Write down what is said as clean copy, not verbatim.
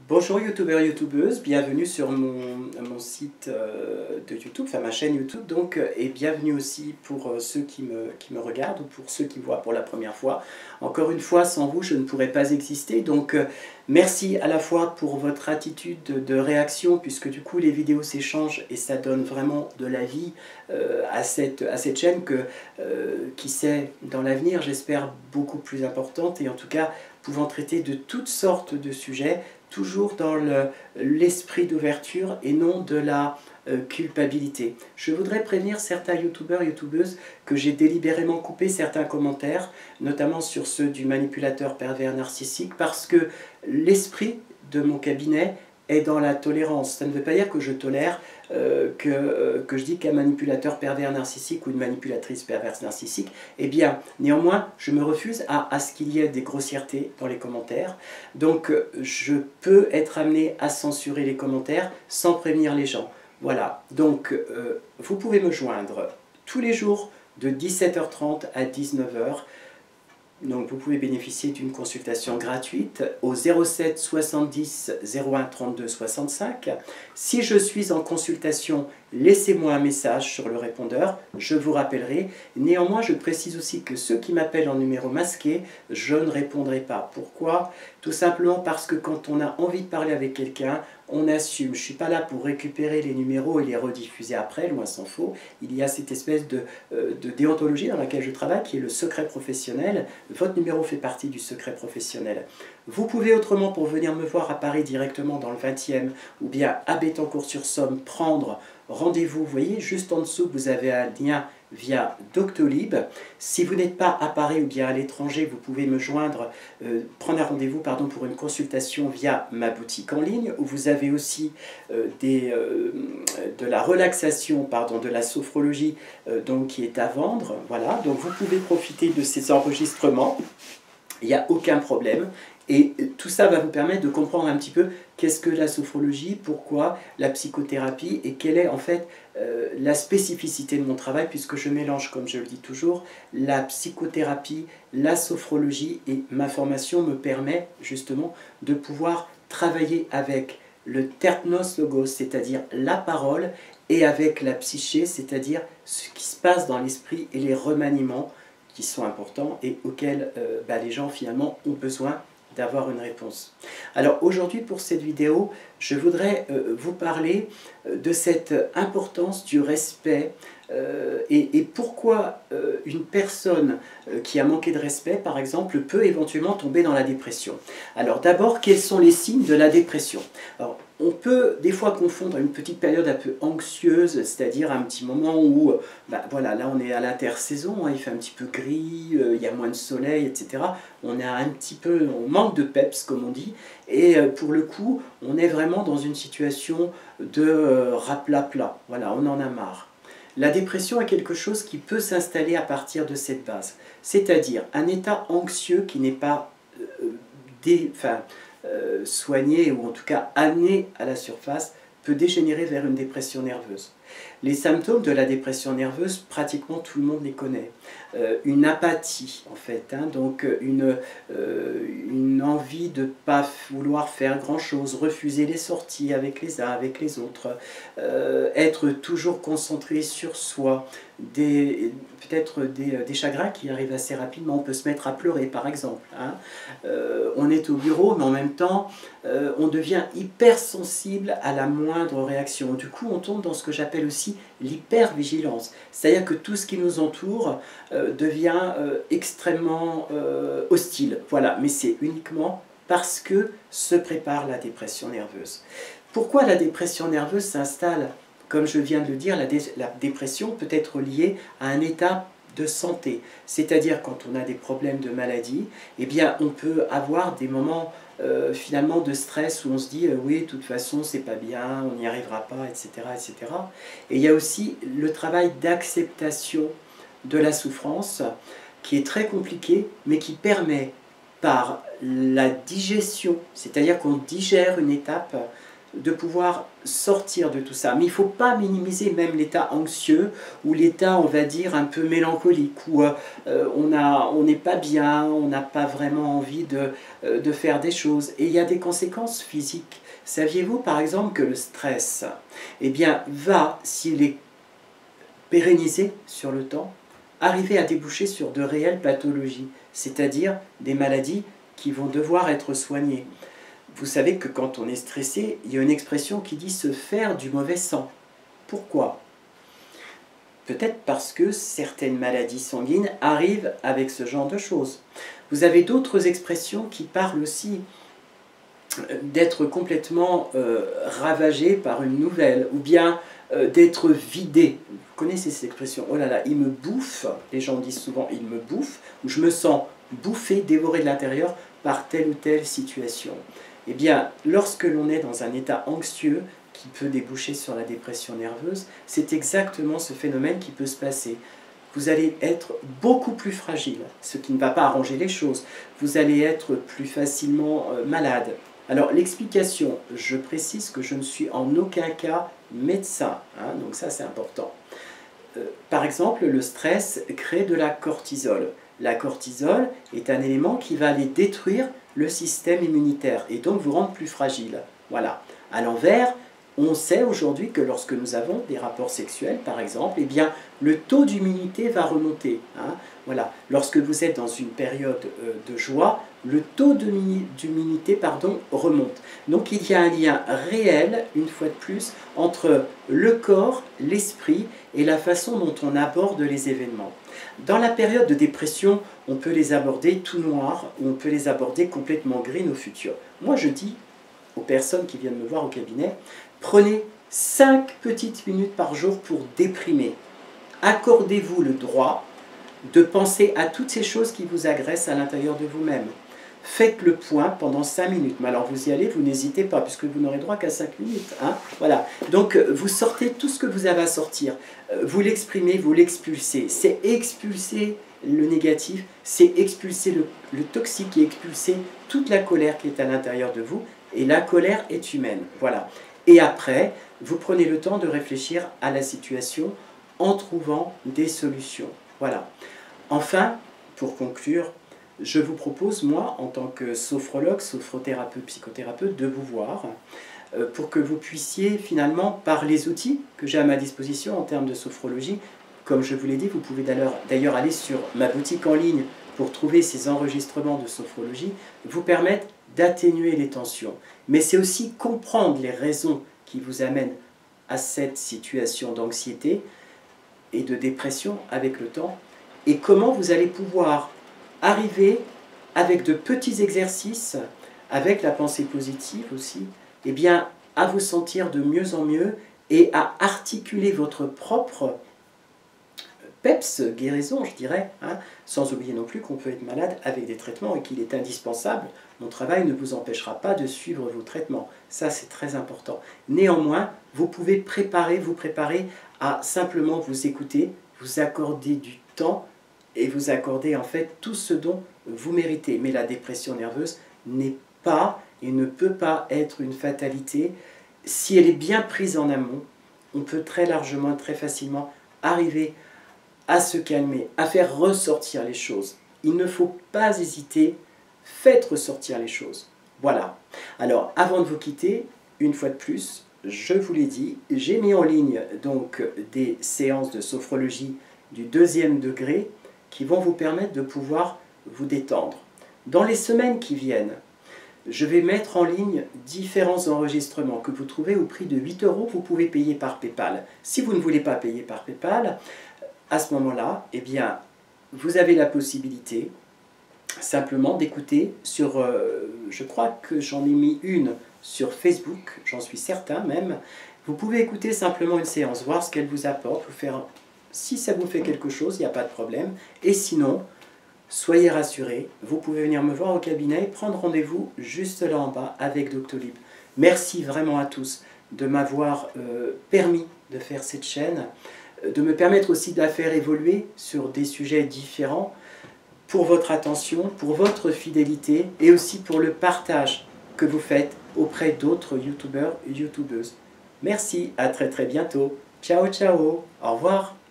Bonjour youtubeurs, youtubeuses, bienvenue sur mon site de YouTube, enfin ma chaîne YouTube donc, et bienvenue aussi pour ceux qui me regardent ou pour ceux qui me voient pour la première fois. Encore une fois, sans vous je ne pourrais pas exister, donc merci à la fois pour votre attitude de réaction, puisque du coup les vidéos s'échangent et ça donne vraiment de la vie à cette chaîne qui sait dans l'avenir, j'espère, beaucoup plus importante et en tout cas pouvant traiter de toutes sortes de sujets, toujours dans l'esprit d'ouverture et non de la culpabilité. Je voudrais prévenir certains youtubeurs, youtubeuses que j'ai délibérément coupé certains commentaires, notamment sur ceux du manipulateur pervers narcissique, parce que l'esprit de mon cabinet est dans la tolérance. Ça ne veut pas dire que je tolère que je dis qu'un manipulateur pervers narcissique ou une manipulatrice perverse narcissique, eh bien, néanmoins, je me refuse à ce qu'il y ait des grossièretés dans les commentaires. Donc, je peux être amené à censurer les commentaires sans prévenir les gens. Voilà, donc, vous pouvez me joindre tous les jours de 17h30 à 19h. Donc vous pouvez bénéficier d'une consultation gratuite au 07 70 01 32 65. Si je suis en consultation, laissez-moi un message sur le répondeur, je vous rappellerai. Néanmoins, je précise aussi que ceux qui m'appellent en numéro masqué, je ne répondrai pas. Pourquoi? Tout simplement parce que quand on a envie de parler avec quelqu'un, on assume. Je ne suis pas là pour récupérer les numéros et les rediffuser après, loin s'en faut. Il y a cette espèce de déontologie dans laquelle je travaille, qui est le secret professionnel. Votre numéro fait partie du secret professionnel. Vous pouvez autrement, pour venir me voir à Paris directement dans le 20e, ou bien à Bettencourt-sur-Somme, prendre rendez-vous. Vous voyez, juste en dessous, vous avez un lien via Doctolib. Si vous n'êtes pas à Paris ou bien à l'étranger, vous pouvez me joindre, prendre un rendez-vous pour une consultation via ma boutique en ligne, où vous avez aussi de la relaxation, de la sophrologie donc, qui est à vendre. Voilà, donc vous pouvez profiter de ces enregistrements, il n'y a aucun problème. Et tout ça va vous permettre de comprendre un petit peu qu'est-ce que la sophrologie, pourquoi la psychothérapie et quelle est en fait la spécificité de mon travail, puisque je mélange, comme je le dis toujours, la psychothérapie, la sophrologie, et ma formation me permet justement de pouvoir travailler avec le terpnos logos, c'est-à-dire la parole, et avec la psyché, c'est-à-dire ce qui se passe dans l'esprit et les remaniements qui sont importants et auxquels les gens finalement ont besoin d'avoir une réponse. Alors aujourd'hui, pour cette vidéo, je voudrais vous parler de cette importance du respect et pourquoi une personne qui a manqué de respect, par exemple, peut éventuellement tomber dans la dépression. Alors d'abord, quels sont les signes de la dépression? Alors, on peut des fois confondre une petite période un peu anxieuse, c'est-à-dire un petit moment où, voilà, là on est à l'intersaison, hein, il fait un petit peu gris, il y a moins de soleil, etc. On manque de peps, comme on dit, et pour le coup, on est vraiment dans une situation de raplapla. Voilà, on en a marre. La dépression est quelque chose qui peut s'installer à partir de cette base, c'est-à-dire un état anxieux qui n'est pas soigné ou en tout cas amené à la surface peut dégénérer vers une dépression nerveuse. Les symptômes de la dépression nerveuse, pratiquement tout le monde les connaît. Une apathie en fait, hein, donc une envie de ne pas vouloir faire grand chose, refuser les sorties avec les uns, avec les autres, être toujours concentré sur soi, peut-être des chagrins qui arrivent assez rapidement, on peut se mettre à pleurer par exemple, hein. On est au bureau mais en même temps on devient hypersensible à la moindre réaction, du coup on tombe dans ce que j'appelle aussi l'hypervigilance, c'est-à-dire que tout ce qui nous entoure devient extrêmement hostile, voilà, mais c'est uniquement parce que se prépare la dépression nerveuse. Pourquoi la dépression nerveuse s'installe? Comme je viens de le dire, la dépression peut être liée à un état de santé, c'est-à-dire quand on a des problèmes de maladie, eh bien on peut avoir des moments finalement de stress où on se dit oui, de toute façon c'est pas bien, on n'y arrivera pas, etc., etc. Et il y a aussi le travail d'acceptation de la souffrance qui est très compliqué, mais qui permet par la digestion, c'est-à-dire qu'on digère une étape, de pouvoir sortir de tout ça. Mais il ne faut pas minimiser même l'état anxieux ou l'état, on va dire, un peu mélancolique, où on n'est pas bien, on n'a pas vraiment envie de faire des choses. Et il y a des conséquences physiques. Saviez-vous par exemple que le stress, eh bien, va, s'il est pérennisé sur le temps, arriver à déboucher sur de réelles pathologies, c'est-à-dire des maladies qui vont devoir être soignées. Vous savez que quand on est stressé, il y a une expression qui dit se faire du mauvais sang. Pourquoi? Peut-être parce que certaines maladies sanguines arrivent avec ce genre de choses. Vous avez d'autres expressions qui parlent aussi d'être complètement ravagé par une nouvelle, ou bien d'être vidé. Vous connaissez cette expression? Oh là là, il me bouffe. Les gens disent souvent il me bouffe, ou je me sens bouffé, dévoré de l'intérieur par telle ou telle situation. Eh bien, lorsque l'on est dans un état anxieux qui peut déboucher sur la dépression nerveuse, c'est exactement ce phénomène qui peut se passer. Vous allez être beaucoup plus fragile, ce qui ne va pas arranger les choses. Vous allez être plus facilement malade. Alors, l'explication, je précise que je ne suis en aucun cas médecin, hein, donc ça c'est important. Par exemple, le stress crée de la cortisol. La cortisol est un élément qui va aller détruire le système immunitaire et donc vous rendre plus fragile. Voilà. À l'envers, on sait aujourd'hui que lorsque nous avons des rapports sexuels, par exemple, eh bien, le taux d'immunité va remonter. Hein. Voilà. Lorsque vous êtes dans une période de joie, le taux d'immunité remonte. Donc il y a un lien réel, une fois de plus, entre le corps, l'esprit et la façon dont on aborde les événements. Dans la période de dépression, on peut les aborder tout noir ou on peut les aborder complètement green au futur. Moi je dis aux personnes qui viennent me voir au cabinet, prenez 5 petites minutes par jour pour déprimer. Accordez-vous le droit de penser à toutes ces choses qui vous agressent à l'intérieur de vous-même. Faites le point pendant 5 minutes. Mais alors vous y allez, vous n'hésitez pas, puisque vous n'aurez droit qu'à 5 minutes. Hein, voilà. Donc vous sortez tout ce que vous avez à sortir. Vous l'exprimez, vous l'expulsez. C'est expulser le négatif, c'est expulser le toxique et expulser toute la colère qui est à l'intérieur de vous. Et la colère est humaine. Voilà. Et après, vous prenez le temps de réfléchir à la situation en trouvant des solutions. Voilà. Enfin, pour conclure, je vous propose, moi, en tant que sophrologue, sophrothérapeute, psychothérapeute, de vous voir pour que vous puissiez finalement, par les outils que j'ai à ma disposition en termes de sophrologie, comme je vous l'ai dit, vous pouvez d'ailleurs aller sur ma boutique en ligne pour trouver ces enregistrements de sophrologie, vous permettre d'atténuer les tensions. Mais c'est aussi comprendre les raisons qui vous amènent à cette situation d'anxiété et de dépression avec le temps, et comment vous allez pouvoir arriver avec de petits exercices, avec la pensée positive aussi, eh bien, à vous sentir de mieux en mieux et à articuler votre propre PEPS, guérison, je dirais, hein, sans oublier non plus qu'on peut être malade avec des traitements et qu'il est indispensable. Mon travail ne vous empêchera pas de suivre vos traitements. Ça, c'est très important. Néanmoins, vous pouvez vous préparer à simplement vous écouter, vous accorder du temps et vous accorder en fait tout ce dont vous méritez. Mais la dépression nerveuse n'est pas et ne peut pas être une fatalité. Si elle est bien prise en amont, on peut très largement, très facilement arriver à se calmer, à faire ressortir les choses. Il ne faut pas hésiter, faites ressortir les choses. Voilà. Alors, avant de vous quitter, une fois de plus, je vous l'ai dit, j'ai mis en ligne donc des séances de sophrologie du 2e degré qui vont vous permettre de pouvoir vous détendre. Dans les semaines qui viennent, je vais mettre en ligne différents enregistrements que vous trouvez au prix de 8 €. Vous pouvez payer par PayPal. Si vous ne voulez pas payer par PayPal, à ce moment-là, eh bien, vous avez la possibilité simplement d'écouter sur, je crois que j'en ai mis une sur Facebook, j'en suis certain même. Vous pouvez écouter simplement une séance, voir ce qu'elle vous apporte, vous faire, si ça vous fait quelque chose, il n'y a pas de problème. Et sinon, soyez rassurés, vous pouvez venir me voir au cabinet, prendre rendez-vous juste là en bas avec Doctolib. Merci vraiment à tous de m'avoir permis de faire cette chaîne, de me permettre aussi de la faire évoluer sur des sujets différents, pour votre attention, pour votre fidélité et aussi pour le partage que vous faites auprès d'autres youtubeurs, youtubeuses. Merci, à très très bientôt. Ciao ciao, au revoir.